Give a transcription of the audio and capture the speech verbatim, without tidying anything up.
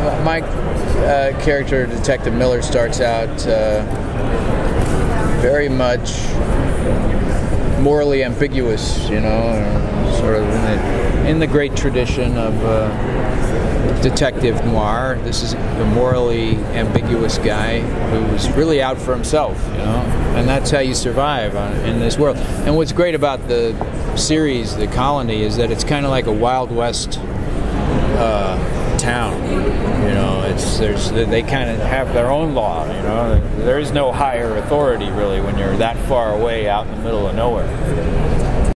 my uh, character, Detective Miller, starts out uh, very much morally ambiguous, you know, sort of in the, in the great tradition of uh, detective noir. This is a morally ambiguous guy who's really out for himself, you know, and that's how you survive on, in this world. And what's great about the series, The Colony, is that it's kind of like a Wild West uh, town. You know, it's there's they kind of have their own law. You know, there is no higher authority really when you're that far away out in the middle of nowhere.